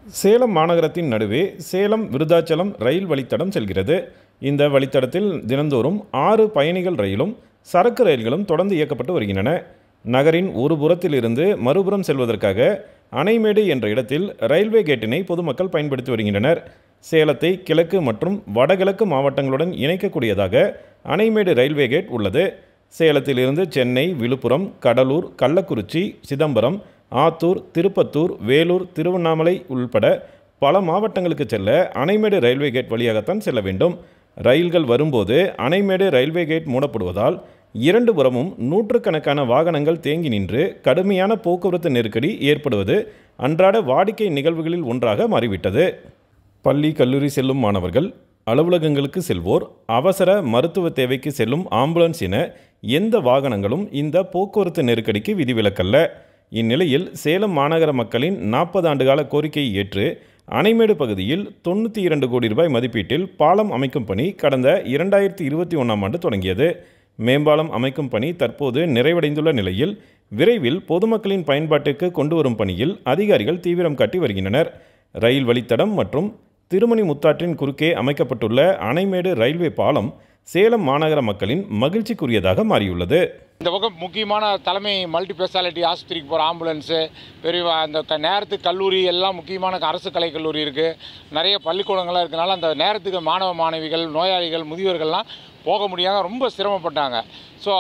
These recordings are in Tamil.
சேலம் மாநகரத்தின் நடுவே சேலம் விருதாச்சலம் ரயில் வழித்தடம் செல்கிறது. இந்த வழித்தடத்தில் தினந்தோறும் 6 பயணிகள் ரயிலும் சரக்கு ரயில்களும் தொடர்ந்து இயக்கப்பட்டு வருகின்றன. நகரின் ஒரு புறத்திலிருந்து மறுபுறம் செல்வதற்காக அணைமேடு என்ற இடத்தில் ரயில்வே கேட்டினை பொதுமக்கள் பயன்படுத்தி வருகின்றனர். சேலத்தை கிழக்கு மற்றும் வடகிழக்கு மாவட்டங்களுடன் இணைக்கக்கூடியதாக அணைமேடு ரயில்வே கேட் உள்ளது. சேலத்திலிருந்து சென்னை, விழுப்புரம், கடலூர், கள்ளக்குறிச்சி, சிதம்பரம், ஆத்தூர், திருப்பத்தூர், வேலூர், திருவண்ணாமலை உள்பட பல மாவட்டங்களுக்கு செல்ல அணைமேடு ரயில்வே கேட் வழியாகத்தான் செல்ல வேண்டும். ரயில்கள் வரும்போது அணைமேடு ரயில்வே கேட் மூடப்படுவதால் இரண்டு புறமும் நூற்றுக்கணக்கான வாகனங்கள் தேங்கி நின்று கடுமையான போக்குவரத்து நெருக்கடி ஏற்படுவது அன்றாட வாடிக்கை நிகழ்வுகளில் ஒன்றாக மாறிவிட்டது. பள்ளி, கல்லூரி செல்லும் மாணவர்கள், அலுவலகங்களுக்கு செல்வோர், அவசர மருத்துவ தேவைக்கு செல்லும் ஆம்புலன்ஸ் என எந்த வாகனங்களும் இந்த போக்குவரத்து நெருக்கடிக்கு விதிவிலக்கல்ல. இந்நிலையில் சேலம் மாநகர மக்களின் 40 ஆண்டுகால கோரிக்கையை ஏற்று அணைமேடு பகுதியில் 92 கோடி ரூபாய் மதிப்பீட்டில் பாலம் அமைக்கும் பணி கடந்த 2021ஆம் ஆண்டு தொடங்கியது. மேம்பாலம் அமைக்கும் பணி தற்போது நிறைவடைந்துள்ள நிலையில் விரைவில் பொதுமக்களின் பயன்பாட்டிற்கு கொண்டு வரும் பணியில் அதிகாரிகள் தீவிரம் காட்டி வருகின்றனர். ரயில் வழித்தடம் மற்றும் திருமணி முத்தாற்றின் குறுக்கே அமைக்கப்பட்டுள்ள அணைமேடு ரயில்வே பாலம் சேலம் மாநகர மக்களின் மகிழ்ச்சிக்குரியதாக மாறியுள்ளது. இந்த பக்கம் முக்கியமான தலைமை மல்டி ஸ்பெஷாலிட்டி ஆஸ்பத்திரிக்கு போகிற ஆம்புலன்ஸு, பெரிய அந்த நேரத்துக்கு கல்லூரி எல்லாம் முக்கியமான அரசு கலைக்கல்லூரி இருக்குது, நிறைய பள்ளிக்கூடங்கள்லாம் இருக்கனால அந்த நேரத்துக்கு மாணவ மாணவிகள், நோயாளிகள், முதியோர்கள்லாம் போக முடியாமல் ரொம்ப சிரமப்பட்டாங்க. ஸோ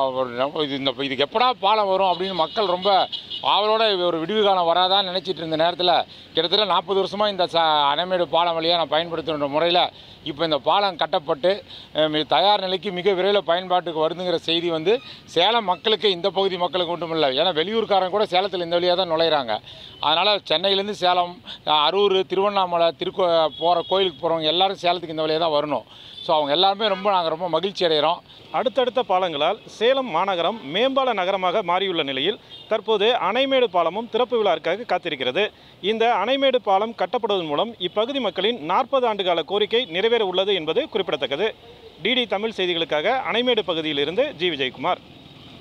இதுக்கு எப்படா பாலம் வரும் அப்படின்னு மக்கள் ரொம்ப அவரோட ஒரு விடிவு காலம் வராதான்னு நினச்சிட்டு இருந்த நேரத்தில் கிட்டத்தட்ட 40 வருஷமாக இந்த அணைமேடு பாலம் வழியாக நான் பயன்படுத்துகின்ற முறையில் இப்போ இந்த பாலம் கட்டப்பட்டு தயார் நிலைக்கு மிக விரைவில் பயன்பாட்டுக்கு வருதுங்கிற செய்தி வந்து சேலம் மக்களுக்கு, இந்த பகுதி மக்களுக்கு மட்டும் இல்லை, ஏன்னா வெளியூர்காரங்க கூட சேலத்தில் இந்த வழியாக தான் நுழையிறாங்க. அதனால் சென்னையிலேருந்து சேலம், அரூர், திருவண்ணாமலை, போகிற கோயிலுக்கு போகிறவங்க எல்லாரும் சேலத்துக்கு இந்த வழியாக தான் வரணும். ஸோ அவங்க எல்லாருமே நாங்கள் ரொம்ப மகிழ்ச்சி அடைகிறோம். அடுத்தடுத்த பாலங்களால் சேலம் மாநகரம் மேம்பால நகரமாக மாறியுள்ள நிலையில் தற்போது அணைமேடு பாலமும் திறப்பு விழாவிற்காக காத்திருக்கிறது. இந்த அணைமேடு பாலம் கட்டப்படுவதன் மூலம் இப்பகுதி மக்களின் 40 ஆண்டுகால கோரிக்கை நிறைவேற உள்ளது என்பது குறிப்பிடத்தக்கது. டிடி தமிழ் செய்திகளுக்காக அணைமேடு பகுதியிலிருந்து ஜி. விஜயகுமார்.